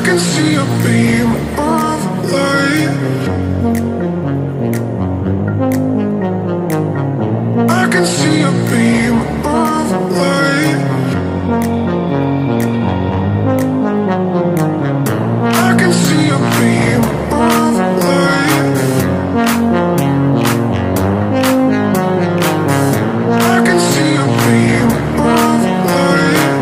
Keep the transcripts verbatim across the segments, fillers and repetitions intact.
can see a beam of light. I can see a beam of light. I can see a beam of light. I can see a beam of light.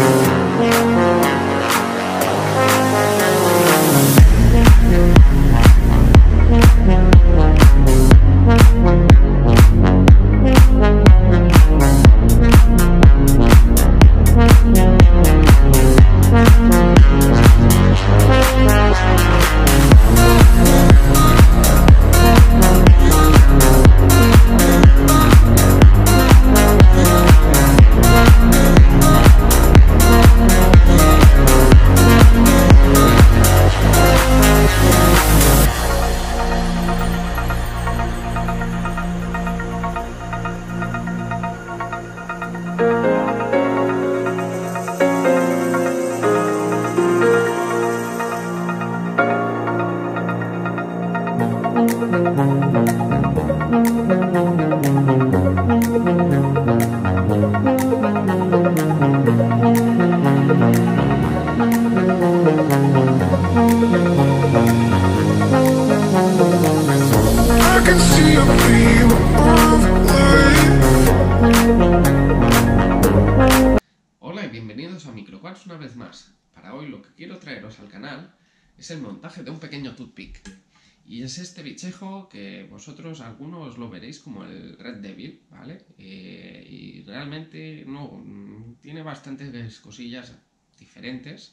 I can see a beam of light. Hola y bienvenidos a Microquartz una vez más. Para hoy lo que quiero traeros al canal es el montaje de un pequeño toothpick. Y es este bichejo que vosotros algunos lo veréis como el Red Devil, ¿vale? Eh, y realmente no, tiene bastantes cosillas diferentes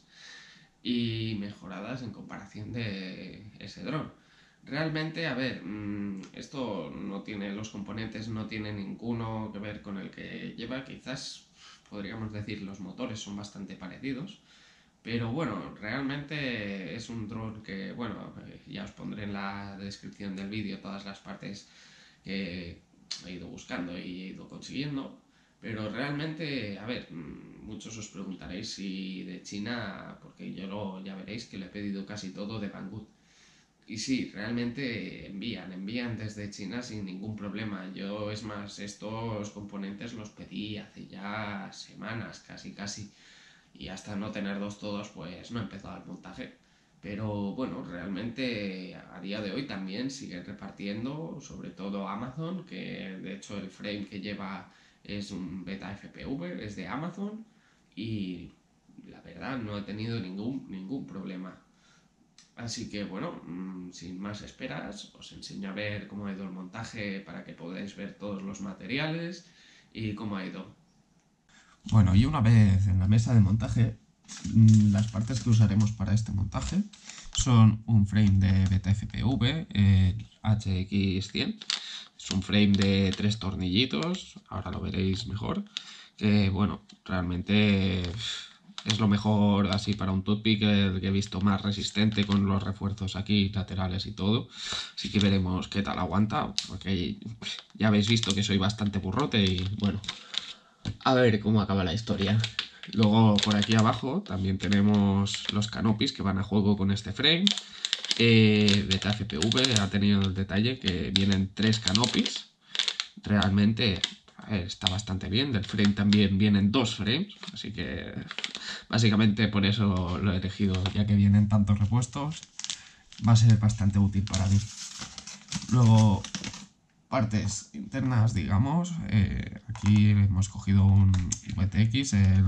y mejoradas en comparación de ese dron. Realmente, a ver, esto no tiene, los componentes no tienen ninguno que ver con el que lleva, quizás podríamos decir los motores son bastante parecidos, pero bueno, realmente es un dron que, bueno, ya os pondré en la descripción del vídeo todas las partes que he ido buscando y he ido consiguiendo. Pero realmente, a ver, muchos os preguntaréis si de China, porque yo lo, ya veréis que le he pedido casi todo de Banggood. Y sí, realmente envían, envían desde China sin ningún problema. Yo, es más, estos componentes los pedí hace ya semanas, casi casi. Y hasta no tenerlos todos, pues no he empezado el montaje. Pero bueno, realmente a día de hoy también siguen repartiendo, sobre todo Amazon, que de hecho el frame que lleva es un Beta F P V, es de Amazon. Y la verdad no he tenido ningún, ningún problema. Así que bueno, sin más esperas, os enseño a ver cómo ha ido el montaje para que podáis ver todos los materiales y cómo ha ido. Bueno, y una vez en la mesa de montaje, las partes que usaremos para este montaje son un frame de Beta F P V, el H X cien, es un frame de tres tornillitos, ahora lo veréis mejor, que bueno, realmente es lo mejor así para un toothpick, el que he visto más resistente con los refuerzos aquí laterales y todo. Así que veremos qué tal aguanta, porque ya habéis visto que soy bastante burrote y bueno, a ver cómo acaba la historia. Luego por aquí abajo también tenemos los canopies que van a juego con este frame. Eh, Beta F P V ha tenido el detalle que vienen tres canopies. Realmente está bastante bien. Del frame también vienen dos frames, así que básicamente por eso lo he elegido, ya que vienen tantos repuestos, va a ser bastante útil para mí. Luego, partes internas, digamos, eh, aquí hemos cogido un V T X, el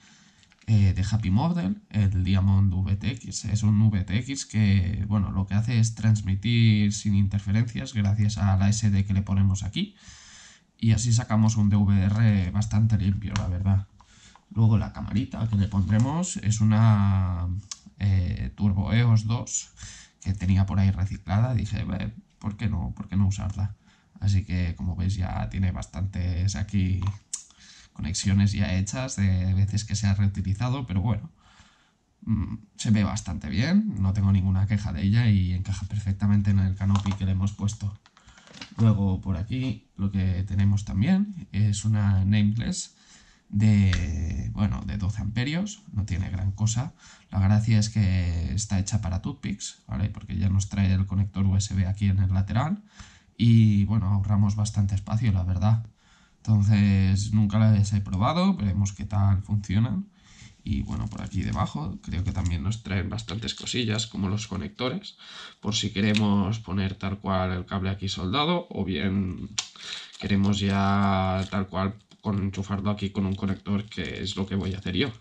eh, de Happy Model, el Diamond V T X. Es un V T X que, bueno, lo que hace es transmitir sin interferencias gracias a la S D que le ponemos aquí. Y así sacamos un D V R bastante limpio, la verdad. Luego la camarita que le pondremos es una eh, Turbo E O S dos que tenía por ahí reciclada. Dije, ¿por qué no? ¿Por qué no usarla? Así que, como veis, ya tiene bastantes aquí conexiones ya hechas de veces que se ha reutilizado, pero bueno, mmm, se ve bastante bien, no tengo ninguna queja de ella y encaja perfectamente en el canopy que le hemos puesto. Luego por aquí lo que tenemos también es una nameless de, bueno, de doce amperios, no tiene gran cosa. La gracia es que está hecha para toothpicks, ¿vale? Porque ya nos trae el conector U S B aquí en el lateral y bueno, ahorramos bastante espacio, la verdad. Entonces nunca las he probado, veremos qué tal funcionan. Y bueno, por aquí debajo creo que también nos traen bastantes cosillas como los conectores, por si queremos poner tal cual el cable aquí soldado o bien queremos ya tal cual con enchufarlo aquí con un conector, que es lo que voy a hacer yo.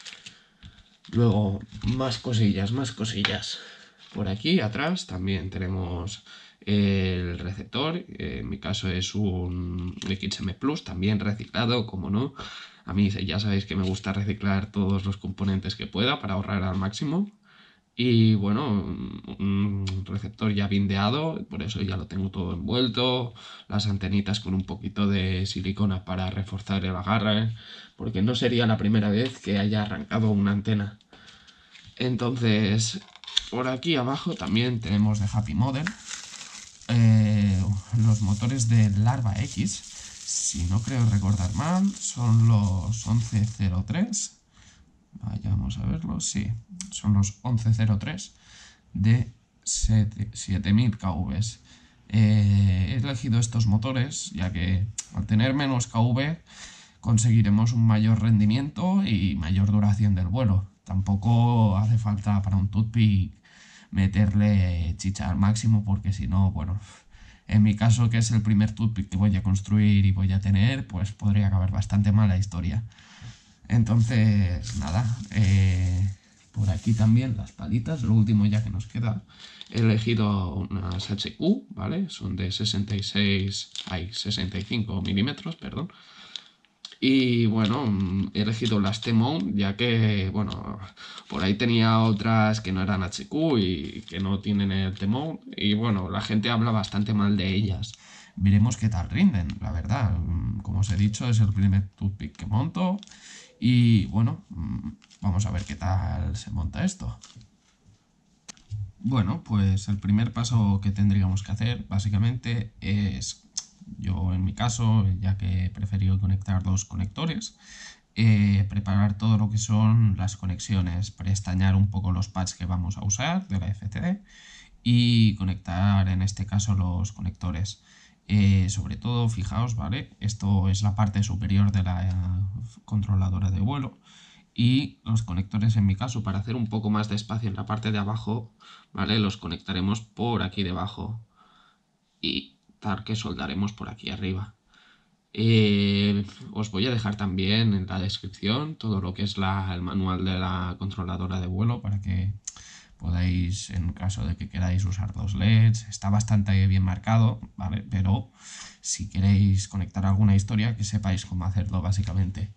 Luego, más cosillas, más cosillas. Por aquí atrás también tenemos el receptor, en mi caso es un X M Plus, también reciclado, como no. A mí ya sabéis que me gusta reciclar todos los componentes que pueda para ahorrar al máximo. Y bueno, un receptor ya bindeado, por eso ya lo tengo todo envuelto, las antenitas con un poquito de silicona para reforzar el agarre, porque no sería la primera vez que haya arrancado una antena. Entonces, por aquí abajo también tenemos de Happy Model eh, los motores de Larva X, si no creo recordar mal, son los once cero tres. Vayamos a verlo, sí, son los once cero tres de siete mil kV. Eh, he elegido estos motores ya que al tener menos K V conseguiremos un mayor rendimiento y mayor duración del vuelo. Tampoco hace falta para un toothpick meterle chicha al máximo, porque si no, bueno, en mi caso, que es el primer toothpick que voy a construir y voy a tener, pues podría acabar bastante mal la historia. Entonces, nada, eh, por aquí también las palitas, lo último ya que nos queda. He elegido unas H Q, ¿vale? Son de sesenta y seis, hay sesenta y cinco milímetros, perdón. Y bueno, he elegido las T-Mount, ya que, bueno, por ahí tenía otras que no eran H Q y que no tienen el T-Mount. Y bueno, la gente habla bastante mal de ellas. Veremos qué tal rinden, la verdad. Como os he dicho, es el primer toothpick que monto. Y bueno, vamos a ver qué tal se monta esto. Bueno, pues el primer paso que tendríamos que hacer básicamente es, yo en mi caso, ya que he preferido conectar dos conectores, eh, preparar todo lo que son las conexiones, preestañar un poco los pads que vamos a usar de la F C D y conectar en este caso los conectores. Eh, sobre todo, fijaos, ¿vale? Esto es la parte superior de la eh, controladora de vuelo. Y los conectores, en mi caso, para hacer un poco más de espacio en la parte de abajo, ¿vale? Los conectaremos por aquí debajo y tal que soldaremos por aquí arriba. Eh, os voy a dejar también en la descripción todo lo que es la, el manual de la controladora de vuelo para que podáis, en caso de que queráis usar dos L E Ds, está bastante bien marcado, ¿vale? Pero si queréis conectar alguna historia, que sepáis cómo hacerlo básicamente.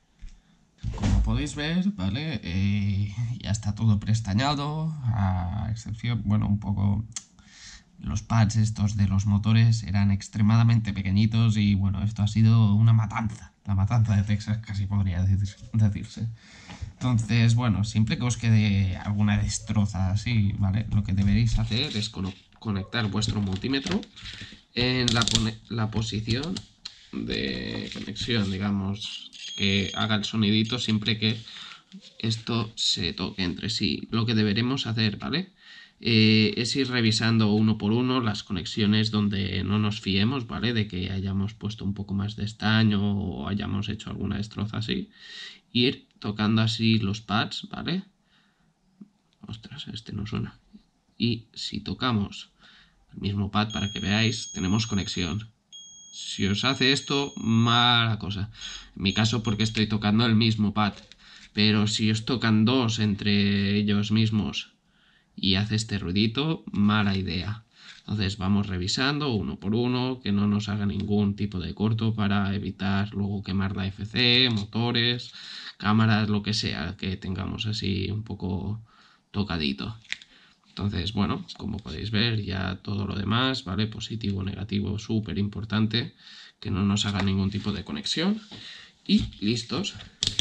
Como podéis ver, ¿vale? Eh, ya está todo prestañado, a excepción, bueno, un poco... Los pads estos de los motores eran extremadamente pequeñitos y bueno, esto ha sido una matanza. La matanza de Texas casi podría decirse. Entonces, bueno, siempre que os quede alguna destroza así, ¿vale? Lo que deberéis hacer es conectar vuestro multímetro en la, la posición de conexión, digamos, que haga el sonidito siempre que esto se toque entre sí. Lo que deberemos hacer, ¿vale? Eh, es ir revisando uno por uno las conexiones donde no nos fiemos, ¿vale? De que hayamos puesto un poco más de estaño o hayamos hecho alguna destroza así. Ir tocando así los pads, ¿vale? Ostras, este no suena. Y si tocamos el mismo pad para que veáis, tenemos conexión. Si os hace esto, mala cosa. En mi caso, porque estoy tocando el mismo pad. Pero si os tocan dos entre ellos mismos y hace este ruidito, mala idea. Entonces vamos revisando uno por uno, que no nos haga ningún tipo de corto para evitar luego quemar la F C, motores, cámaras, lo que sea, que tengamos así un poco tocadito. Entonces, bueno, como podéis ver, ya todo lo demás, ¿vale? Positivo, negativo, súper importante, que no nos haga ningún tipo de conexión. Y listos.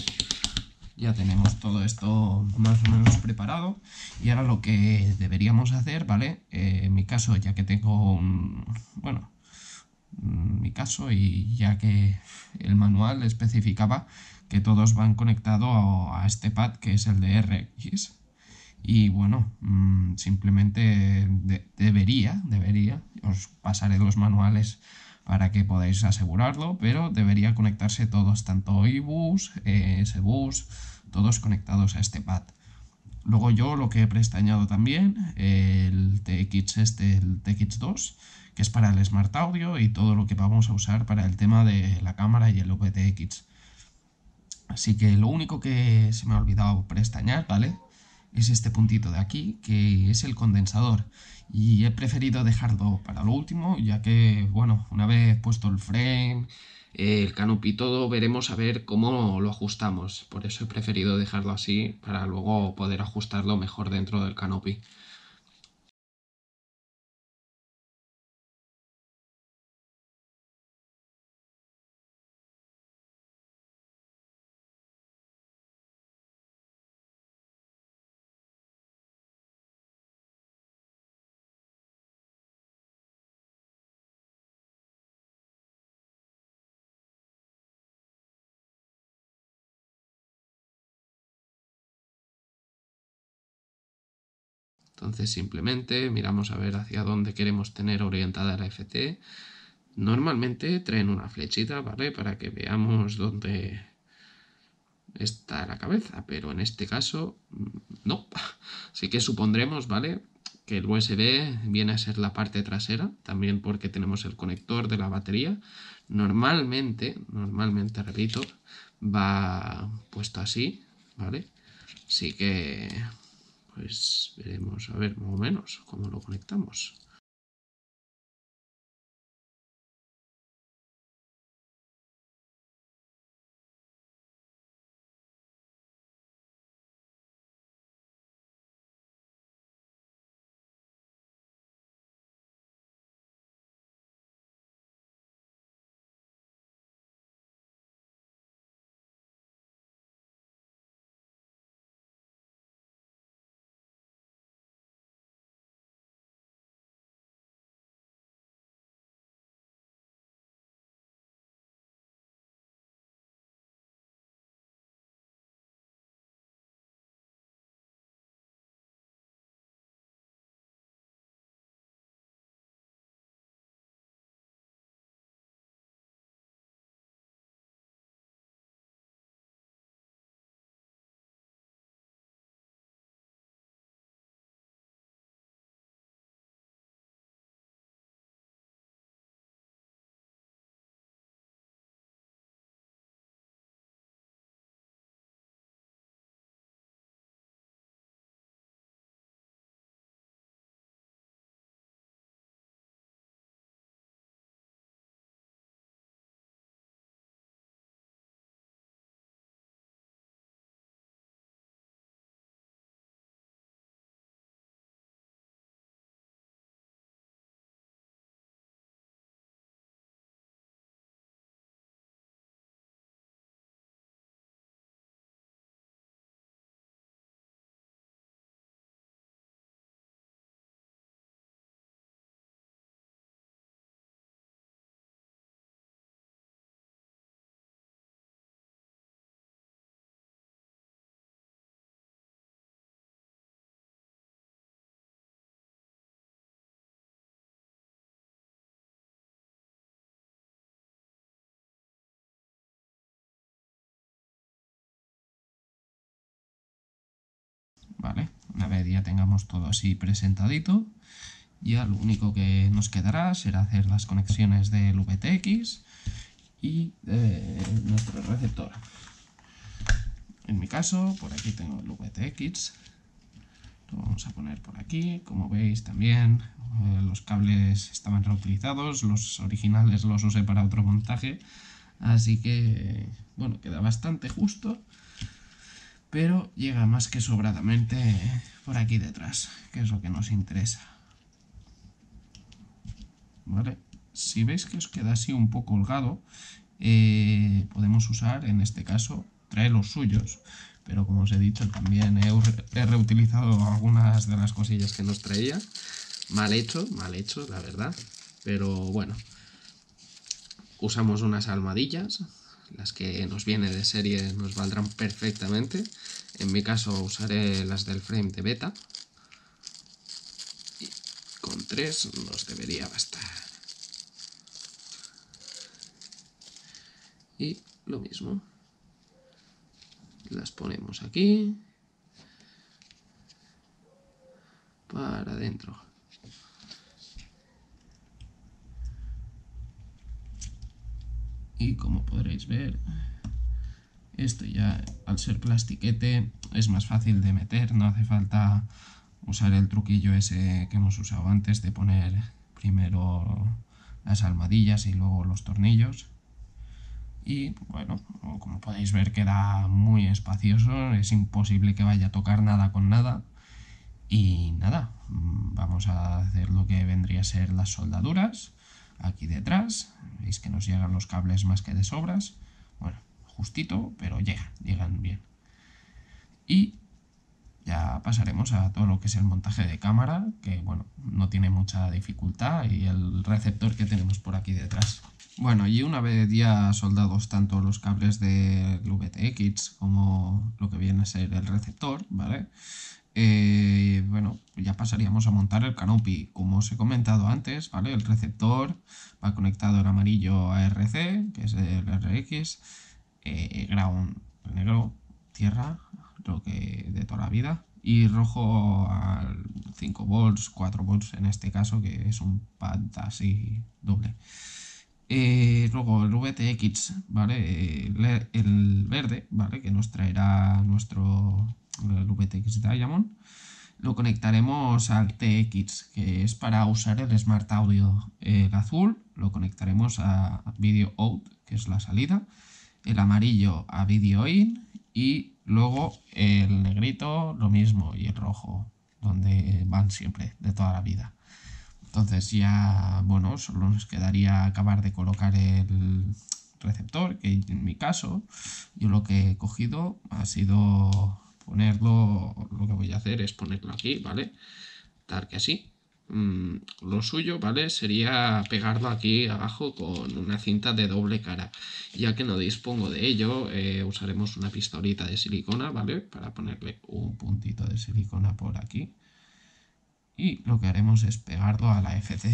Ya tenemos todo esto más o menos preparado y ahora lo que deberíamos hacer, ¿vale? Eh, en mi caso, ya que tengo un... bueno, en mi caso, y ya que el manual especificaba que todos van conectados a, a este pad que es el de R X. Y bueno, mmm, simplemente de, debería, debería, os pasaré los manuales para que podáis asegurarlo, pero debería conectarse todos, tanto i bus, eh, S bus, todos conectados a este pad. Luego yo lo que he prestañado también, el T X este, el T X dos, que es para el Smart Audio y todo lo que vamos a usar para el tema de la cámara y el V T X. Así que lo único que se me ha olvidado prestañar, ¿vale?, es este puntito de aquí, que es el condensador, y he preferido dejarlo para lo último, ya que, bueno, una vez puesto el frame, el canopy y todo, veremos a ver cómo lo ajustamos. Por eso he preferido dejarlo así, para luego poder ajustarlo mejor dentro del canopy. Entonces simplemente miramos a ver hacia dónde queremos tener orientada la F T. Normalmente traen una flechita, ¿vale?, para que veamos dónde está la cabeza, pero en este caso no. Así que supondremos, ¿vale?, que el U S B viene a ser la parte trasera, también porque tenemos el conector de la batería. Normalmente, normalmente, repito, va puesto así, ¿vale? Así que, pues veremos a ver más o menos cómo lo conectamos. Vale, una vez ya tengamos todo así presentadito, ya lo único que nos quedará será hacer las conexiones del V T X y eh, nuestro receptor. En mi caso, por aquí tengo el V T X, lo vamos a poner por aquí. Como veis también eh, los cables estaban reutilizados, los originales los usé para otro montaje, así que bueno, queda bastante justo, pero llega más que sobradamente por aquí detrás, que es lo que nos interesa. ¿Vale? Si veis que os queda así un poco holgado, eh, podemos usar, en este caso, traer los suyos, pero como os he dicho, también he, he reutilizado algunas de las cosillas que nos traía. Mal hecho, mal hecho, la verdad, pero bueno, usamos unas almohadillas, las que nos viene de serie nos valdrán perfectamente. En mi caso usaré las del frame de beta. Y con tres nos debería bastar. Y lo mismo. Las ponemos aquí. Para adentro. Y como podréis ver, esto ya al ser plastiquete es más fácil de meter, no hace falta usar el truquillo ese que hemos usado antes de poner primero las almohadillas y luego los tornillos. Y bueno, como podéis ver queda muy espacioso, es imposible que vaya a tocar nada con nada. Y nada, vamos a hacer lo que vendría a ser las soldaduras. Aquí detrás, veis que nos llegan los cables más que de sobras. Bueno, justito, pero llegan, llegan bien. Y ya pasaremos a todo lo que es el montaje de cámara, que bueno, no tiene mucha dificultad, y el receptor que tenemos por aquí detrás. Bueno, y una vez ya soldados tanto los cables del V T X como lo que viene a ser el receptor, ¿vale? Eh, bueno, ya pasaríamos a montar el canopy. Como os he comentado antes, ¿vale? El receptor va conectado el amarillo a R C, que es el R X, eh, ground, el negro, tierra, lo que de toda la vida, y rojo al cinco volts, cuatro volts en este caso, que es un pad así doble. Eh, luego el V T X, ¿vale? El, el verde, ¿vale? Que nos traerá nuestro el V T X Diamond, lo conectaremos al T X, que es para usar el Smart Audio. El azul lo conectaremos a Video Out, que es la salida, el amarillo a Video In, y luego el negrito lo mismo, y el rojo, donde van siempre, de toda la vida. Entonces ya, bueno, solo nos quedaría acabar de colocar el receptor, que en mi caso, yo lo que he cogido ha sido ponerlo, lo que voy a hacer es ponerlo aquí, ¿vale? Tal que así. Mm, lo suyo, ¿vale? Sería pegarlo aquí abajo con una cinta de doble cara. Ya que no dispongo de ello, eh, usaremos una pistolita de silicona, ¿vale? Para ponerle un puntito de silicona por aquí. Y lo que haremos es pegarlo a la F C.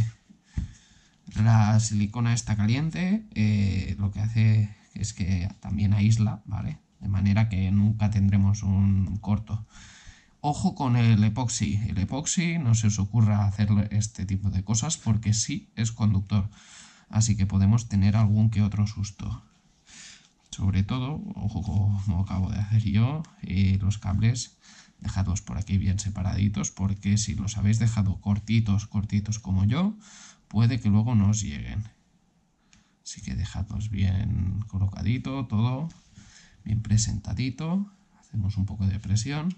La silicona está caliente, eh, lo que hace es que también aísla, ¿vale? De manera que nunca tendremos un corto. Ojo con el epoxi. El epoxi no se os ocurra hacer este tipo de cosas porque sí es conductor. Así que podemos tener algún que otro susto. Sobre todo, ojo como acabo de hacer yo, eh, los cables dejadlos por aquí bien separaditos, porque si los habéis dejado cortitos, cortitos como yo, puede que luego no os lleguen. Así que dejadlos bien colocadito, todo bien presentadito. Hacemos un poco de presión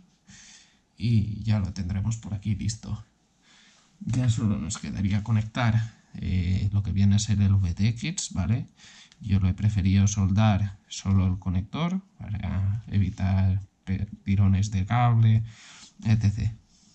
y ya lo tendremos por aquí listo. Ya solo nos quedaría conectar eh, lo que viene a ser el V T X, ¿vale? Yo lo he preferido soldar solo el conector para evitar tirones de cable, etcétera.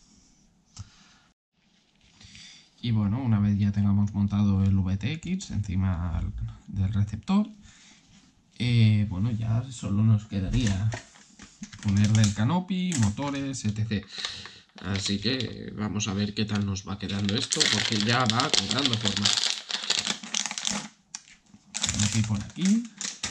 Y bueno, una vez ya tengamos montado el V T X encima del receptor, eh, bueno, ya solo nos quedaría ponerle el canopy, motores, etcétera. Así que vamos a ver qué tal nos va quedando esto, porque ya va cobrando forma. Aquí por aquí.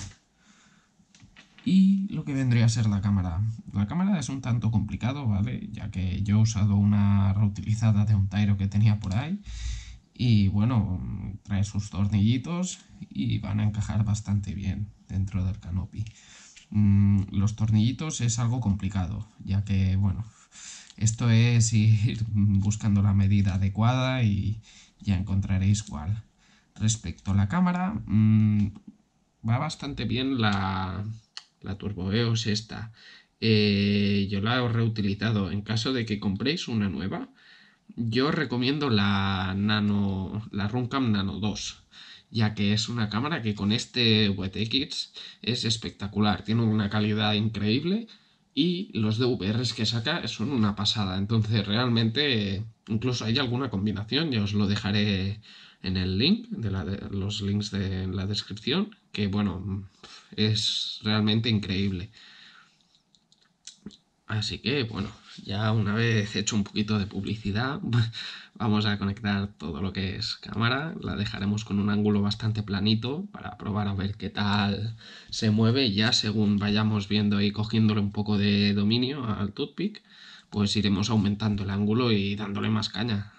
Y lo que vendría a ser la cámara. La cámara es un tanto complicado, ¿vale? Ya que yo he usado una reutilizada de un Tyro que tenía por ahí. Y bueno, trae sus tornillitos y van a encajar bastante bien dentro del canopy. Mm, los tornillitos es algo complicado, ya que, bueno, esto es ir buscando la medida adecuada y ya encontraréis cuál. Respecto a la cámara, mmm, va bastante bien la... La Turbo E O S esta, eh, yo la he reutilizado. En caso de que compréis una nueva, yo recomiendo la Nano, la Runcam Nano dos, ya que es una cámara que con este V T X es espectacular, tiene una calidad increíble y los D V Rs que saca son una pasada. Entonces realmente incluso hay alguna combinación, ya os lo dejaré en el link, de, la de los links de la descripción, que bueno, es realmente increíble. Así que bueno, ya una vez hecho un poquito de publicidad, vamos a conectar todo lo que es cámara. La dejaremos con un ángulo bastante planito para probar a ver qué tal se mueve. Ya según vayamos viendo y cogiéndole un poco de dominio al toothpick, pues iremos aumentando el ángulo y dándole más caña.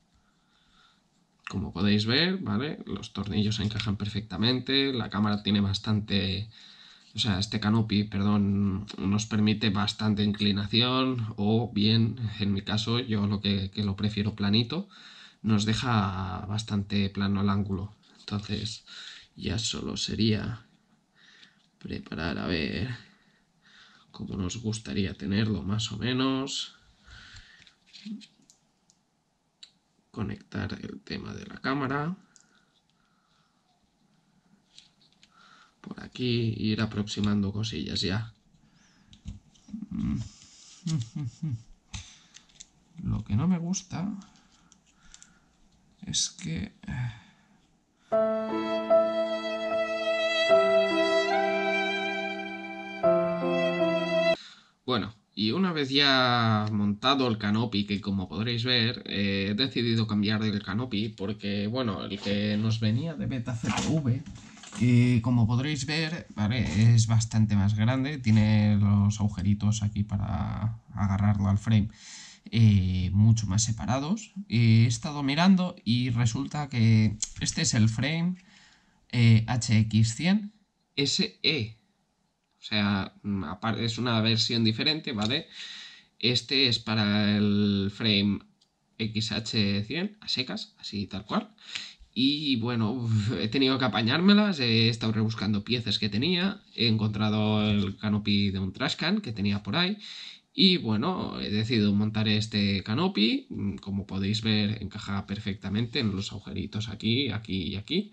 Como podéis ver, ¿vale? Los tornillos encajan perfectamente, la cámara tiene bastante... O sea, este canopy, perdón, nos permite bastante inclinación, o bien, en mi caso, yo lo que, que lo prefiero planito, nos deja bastante plano el ángulo. Entonces, ya solo sería preparar a ver cómo nos gustaría tenerlo más o menos. Conectar el tema de la cámara. Por aquí, ir aproximando cosillas ya. Lo que no me gusta es que... Bueno, y una vez ya montado el canopy, que como podréis ver, eh, he decidido cambiar el canopy porque, bueno, el que nos venía de Beta C P V... Y como podréis ver, ¿vale? Es bastante más grande, tiene los agujeritos aquí para agarrarlo al frame eh, mucho más separados. He estado mirando y resulta que este es el frame eh, H X cien S E. O sea, es una versión diferente, ¿vale? Este es para el frame X H cien, a secas, así tal cual. Y bueno, he tenido que apañármelas, he estado rebuscando piezas que tenía, he encontrado el canopy de un trashcan que tenía por ahí y bueno, he decidido montar este canopy. Como podéis ver, encaja perfectamente en los agujeritos aquí, aquí y aquí.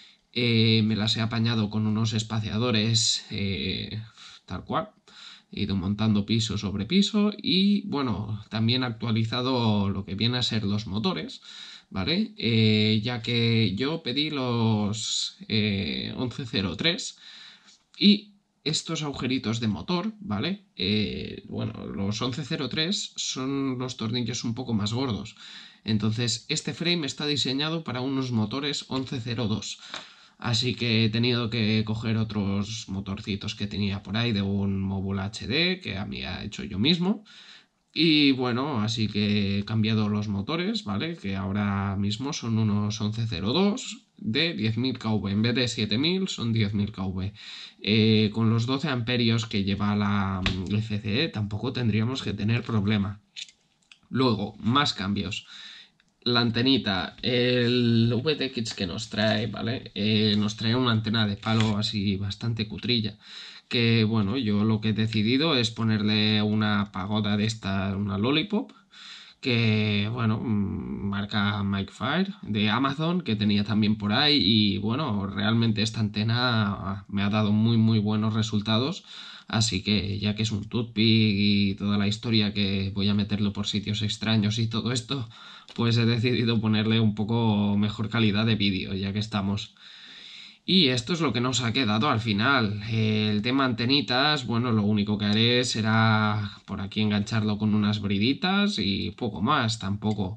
Eh, me las he apañado con unos espaciadores eh, tal cual. He ido montando piso sobre piso y bueno, también he actualizado lo que viene a ser los motores, ¿vale? Eh, ya que yo pedí los eh, once cero tres y estos agujeritos de motor, ¿vale? Eh, bueno, los once cero tres son los tornillos un poco más gordos. Entonces, este frame está diseñado para unos motores once cero dos. Así que he tenido que coger otros motorcitos que tenía por ahí de un Mobile H D que había hecho yo mismo. Y bueno, así que he cambiado los motores, ¿vale? Que ahora mismo son unos once cero dos de diez mil kilovoltios. En vez de siete mil son diez mil kilovoltios. Eh, con los doce amperios que lleva la F C E tampoco tendríamos que tener problema. Luego, más cambios. La antenita, el V T X que nos trae, ¿vale? Eh, nos trae una antena de palo así bastante cutrilla. Que bueno, yo lo que he decidido es ponerle una pagoda de esta, una Lollipop, que bueno, marca Micfire de Amazon, que tenía también por ahí. Y bueno, realmente esta antena me ha dado muy muy buenos resultados. Así que ya que es un toothpick y toda la historia que voy a meterlo por sitios extraños y todo esto, pues he decidido ponerle un poco mejor calidad de vídeo, ya que estamos. Y esto es lo que nos ha quedado al final. El tema antenitas, bueno, lo único que haré será por aquí engancharlo con unas briditas y poco más, tampoco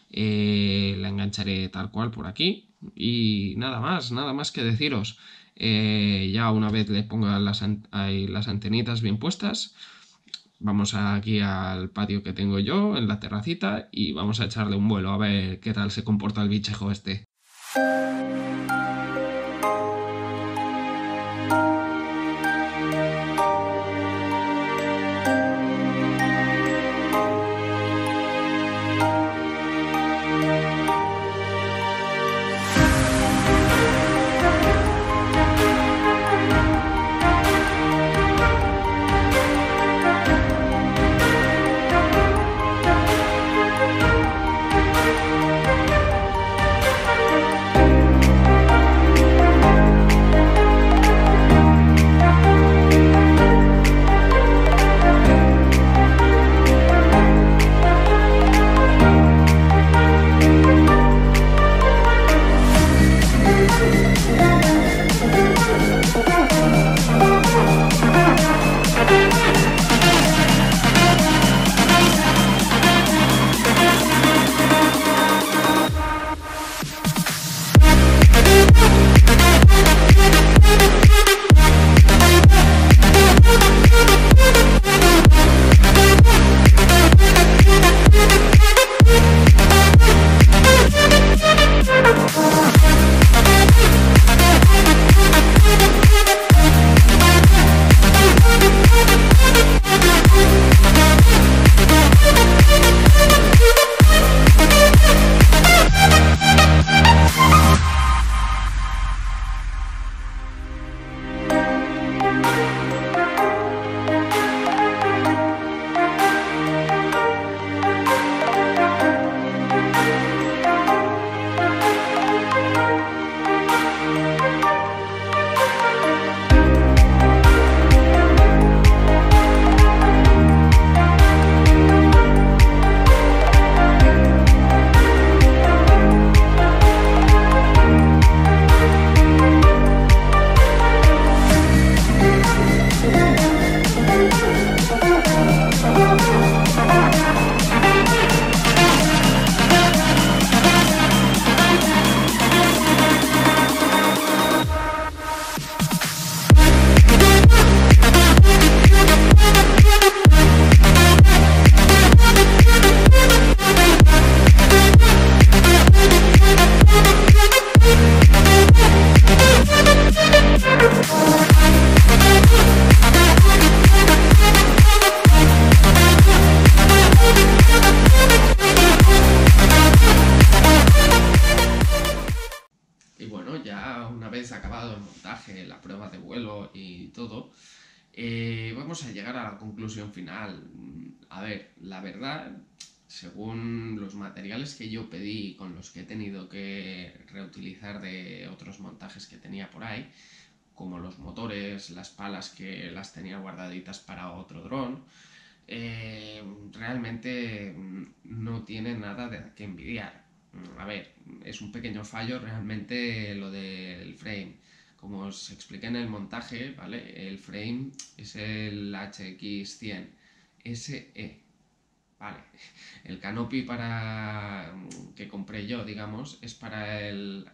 eh, la engancharé tal cual por aquí. Y nada más, nada más que deciros. Eh, ya una vez le ponga las, an las antenitas bien puestas, vamos aquí al patio que tengo yo, en la terracita, y vamos a echarle un vuelo a ver qué tal se comporta el bichejo este. ya una vez acabado el montaje, la prueba de vuelo y todo, eh, vamos a llegar a la conclusión final. A ver, la verdad, según los materiales que yo pedí, con los que he tenido que reutilizar de otros montajes que tenía por ahí, como los motores, las palas que las tenía guardaditas para otro dron, eh, realmente mm, no tiene nada de que envidiar. Mm, A ver, es un pequeño fallo realmente lo del frame. Como os expliqué en el montaje, ¿vale? El frame es el H X cien S E, ¿vale? El canopy para que compré yo, digamos, es para el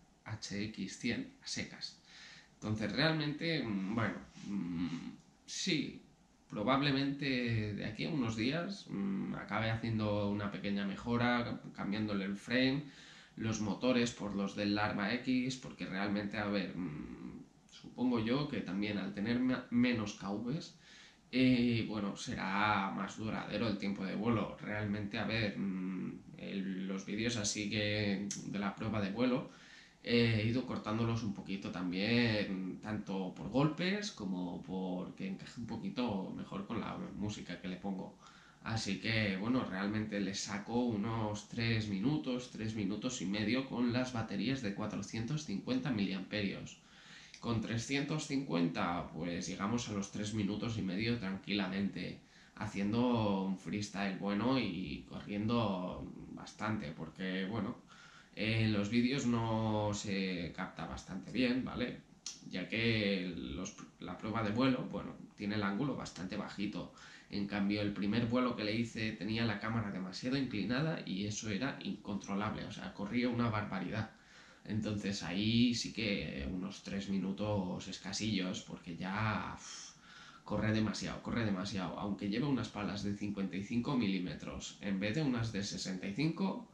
H X cien a secas. Entonces realmente, mm, bueno, mm, sí, probablemente de aquí a unos días mmm, acabe haciendo una pequeña mejora, cambiándole el frame, los motores por los del Arma X, porque realmente, a ver, mmm, supongo yo que también al tener menos K Vs, eh, bueno, será más duradero el tiempo de vuelo. Realmente, a ver, mmm, el, los vídeos así que de la prueba de vuelo, he ido cortándolos un poquito también, tanto por golpes como porque encaje un poquito mejor con la música que le pongo. Así que, bueno, realmente le saco unos tres minutos, tres minutos y medio con las baterías de cuatrocientos cincuenta miliamperios. Con trescientos cincuenta, pues llegamos a los tres minutos y medio tranquilamente, haciendo un freestyle bueno y corriendo bastante, porque, bueno, en los vídeos no se capta bastante bien, ¿vale? Ya que los, la prueba de vuelo, bueno, tiene el ángulo bastante bajito. En cambio, el primer vuelo que le hice tenía la cámara demasiado inclinada y eso era incontrolable, o sea, corría una barbaridad. Entonces ahí sí que unos tres minutos escasillos, porque ya uf, corre demasiado, corre demasiado. Aunque lleve unas palas de cincuenta y cinco milímetros en vez de unas de sesenta y cinco,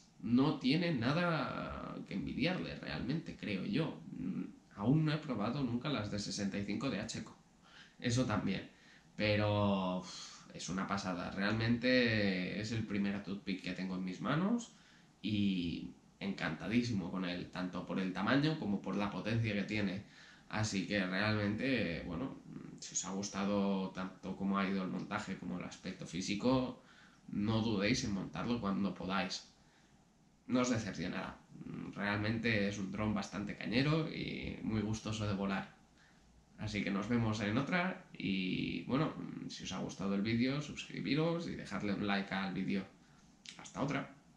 no tiene nada que envidiarle realmente, creo yo. Aún no he probado nunca las de sesenta y cinco de H C O. Eso también. Pero uf, es una pasada. Realmente es el primer toothpick que tengo en mis manos y encantadísimo con él, tanto por el tamaño como por la potencia que tiene. Así que realmente, bueno, si os ha gustado tanto como ha ido el montaje como el aspecto físico, no dudéis en montarlo cuando podáis. No os decepcionará. Realmente es un dron bastante cañero y muy gustoso de volar. Así que nos vemos en otra y bueno, si os ha gustado el vídeo, suscribiros y dejarle un like al vídeo. Hasta otra.